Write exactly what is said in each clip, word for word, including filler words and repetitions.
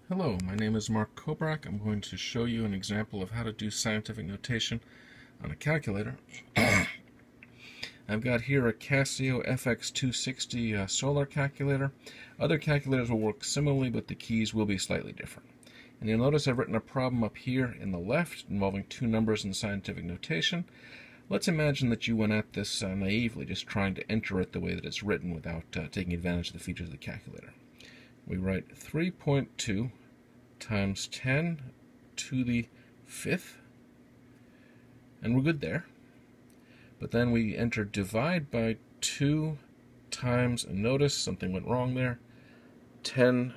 Hello, my name is Mark Kobrak. I'm going to show you an example of how to do scientific notation on a calculator. I've got here a Casio F X two sixty uh, solar calculator. Other calculators will work similarly, but the keys will be slightly different. And you'll notice I've written a problem up here in the left involving two numbers in scientific notation. Let's imagine that you went at this uh, naively, just trying to enter it the way that it's written without uh, taking advantage of the features of the calculator. We write three point two times ten to the fifth, and we're good there. But then we enter divide by two times, and notice something went wrong there, ten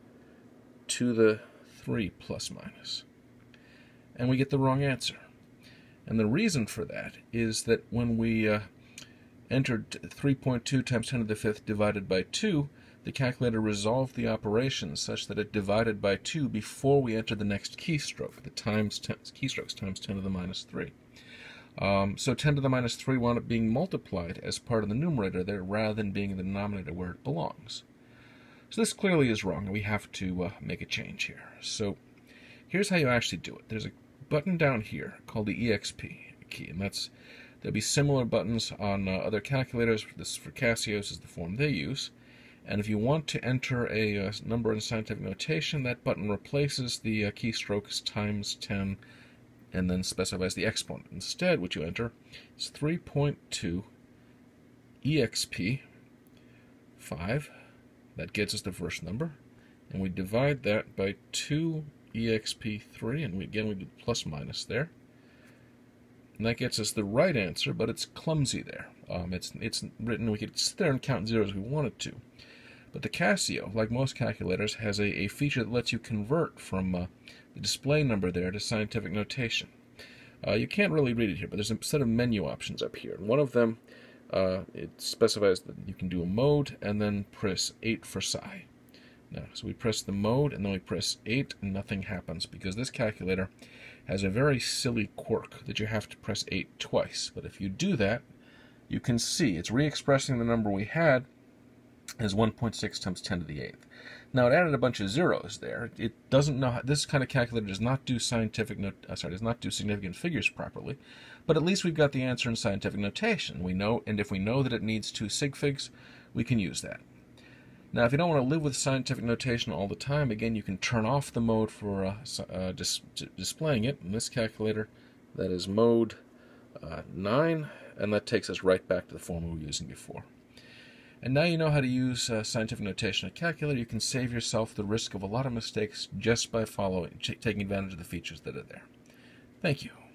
to the three plus minus. And we get the wrong answer. And the reason for that is that when we uh, entered three point two times ten to the fifth divided by two, the calculator resolved the operation such that it divided by two before we entered the next keystroke, the times ten, keystrokes times ten to the minus three. Um, so ten to the minus three wound up being multiplied as part of the numerator there rather than being in the denominator where it belongs. So this clearly is wrong, and we have to uh, make a change here. So here's how you actually do it. There's a button down here called the E X P key, and that's there'll be similar buttons on uh, other calculators. This for Casios is the form they use. And if you want to enter a uh, number in scientific notation, that button replaces the uh, keystrokes times ten and then specifies the exponent. Instead, what you enter is three point two E X P five. That gets us the first number. And we divide that by two E X P three, and we, again we do plus minus there. And that gets us the right answer, but it's clumsy there. Um, it's, it's written, we could sit there and count zeros if we wanted to. But the Casio, like most calculators, has a, a feature that lets you convert from uh, the display number there to scientific notation. Uh, you can't really read it here, but there's a set of menu options up here. And one of them, uh, it specifies that you can do a mode and then press eight for psi. Now, so we press the mode and then we press eight and nothing happens because this calculator has a very silly quirk that you have to press eight twice. But if you do that, you can see it's re-expressing the number we had as one point six times ten to the eighth. Now it added a bunch of zeros there. It doesn't know how, this kind of calculator does not do scientific not, uh, sorry does not do significant figures properly, but at least we've got the answer in scientific notation. We know, and if we know that it needs two sig figs, we can use that. Now, if you don't want to live with scientific notation all the time, again, you can turn off the mode for uh, uh, dis displaying it. In this calculator, that is mode uh, nine, and that takes us right back to the form we were using before. And now you know how to use uh, scientific notation in a calculator. You can save yourself the risk of a lot of mistakes just by following, taking advantage of the features that are there. Thank you.